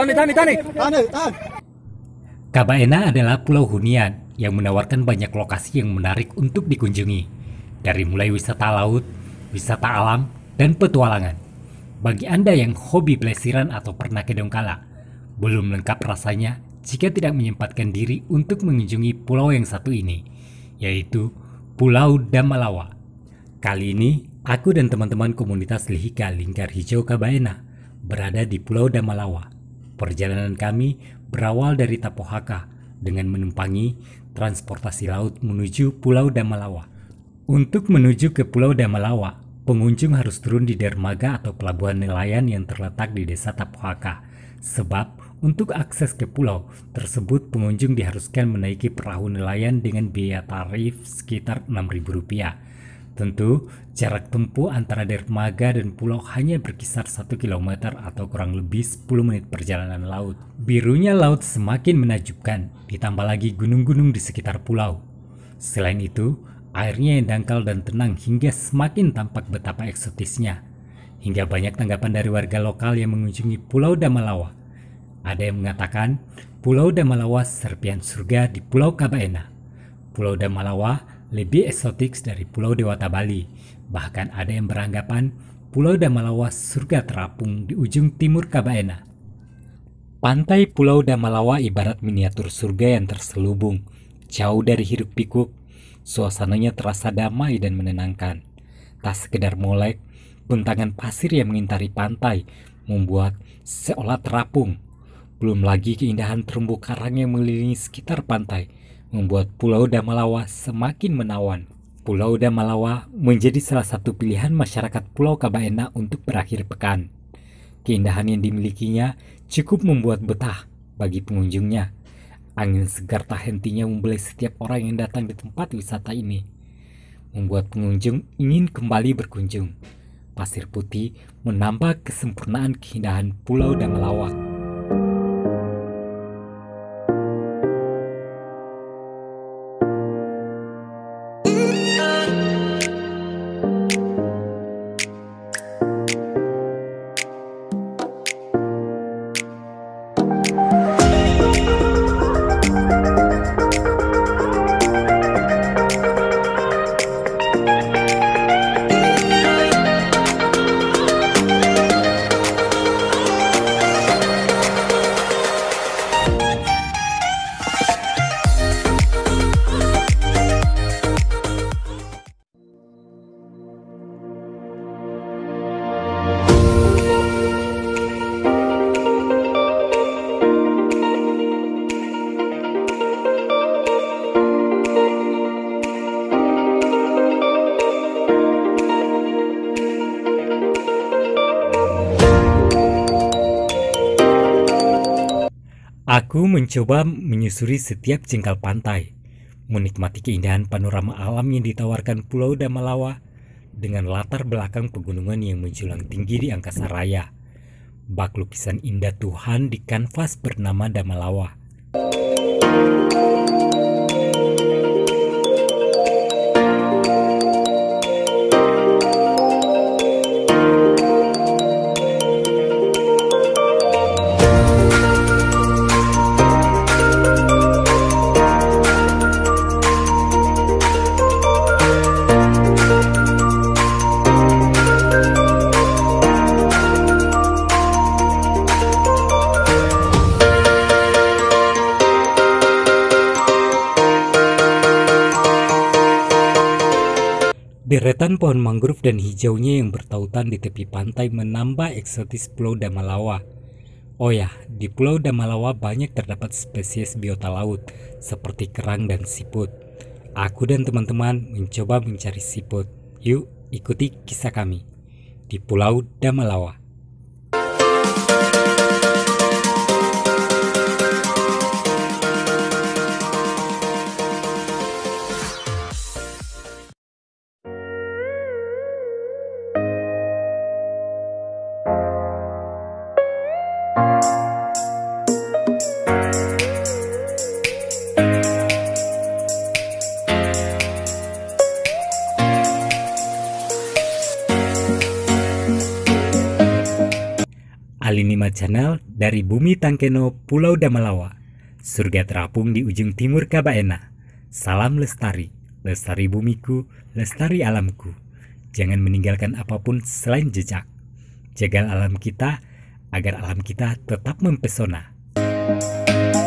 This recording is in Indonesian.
Kabaena adalah pulau hunian yang menawarkan banyak lokasi yang menarik untuk dikunjungi, dari mulai wisata laut, wisata alam, dan petualangan. Bagi Anda yang hobi pelesiran atau pernah ke Donggala, belum lengkap rasanya jika tidak menyempatkan diri untuk mengunjungi pulau yang satu ini, yaitu Pulau Damalawa. Kali ini, aku dan teman-teman komunitas Lihika Lingkar Hijau Kabaena berada di Pulau Damalawa. Perjalanan kami berawal dari Tapohaka dengan menumpangi transportasi laut menuju Pulau Damalawa. Untuk menuju ke Pulau Damalawa, pengunjung harus turun di dermaga atau pelabuhan nelayan yang terletak di desa Tapohaka. Sebab untuk akses ke pulau tersebut pengunjung diharuskan menaiki perahu nelayan dengan biaya tarif sekitar Rp6.000. Tentu, jarak tempuh antara dermaga dan pulau hanya berkisar 1 km atau kurang lebih 10 menit perjalanan laut. Birunya laut semakin menakjubkan, ditambah lagi gunung-gunung di sekitar pulau. Selain itu, airnya yang dangkal dan tenang hingga semakin tampak betapa eksotisnya. Hingga banyak tanggapan dari warga lokal yang mengunjungi Pulau Damalawa. Ada yang mengatakan, Pulau Damalawa serpihan surga di Pulau Kabaena. Pulau Damalawa lebih eksotik dari Pulau Dewata Bali. Bahkan ada yang beranggapan Pulau Damalawa surga terapung di ujung timur Kabaena. Pantai Pulau Damalawa ibarat miniatur surga yang terselubung. Jauh dari hiruk pikuk, suasananya terasa damai dan menenangkan. Tak sekedar molek, bentangan pasir yang mengintari pantai membuat seolah terapung. Belum lagi keindahan terumbu karang yang mengelilingi sekitar pantai membuat Pulau Damalawa semakin menawan. Pulau Damalawa menjadi salah satu pilihan masyarakat Pulau Kabaena untuk berakhir pekan. Keindahan yang dimilikinya cukup membuat betah bagi pengunjungnya. Angin segar tak hentinya membelai setiap orang yang datang di tempat wisata ini, membuat pengunjung ingin kembali berkunjung. Pasir putih menambah kesempurnaan keindahan Pulau Damalawa. Aku mencoba menyusuri setiap jengkal pantai, menikmati keindahan panorama alam yang ditawarkan Pulau Damalawa dengan latar belakang pegunungan yang menjulang tinggi di angkasa raya. Bak lukisan indah Tuhan di kanvas bernama Damalawa. Deretan pohon mangrove dan hijaunya yang bertautan di tepi pantai menambah eksotis Pulau Damalawa. Oh ya, di Pulau Damalawa banyak terdapat spesies biota laut seperti kerang dan siput. Aku dan teman-teman mencoba mencari siput. Yuk, ikuti kisah kami di Pulau Damalawa. Nama channel dari Bumi Tangkeno, Pulau Damalawa. Surga terapung di ujung timur Kabaena. Salam lestari, lestari bumiku, lestari alamku. Jangan meninggalkan apapun selain jejak. Jaga alam kita, agar alam kita tetap mempesona.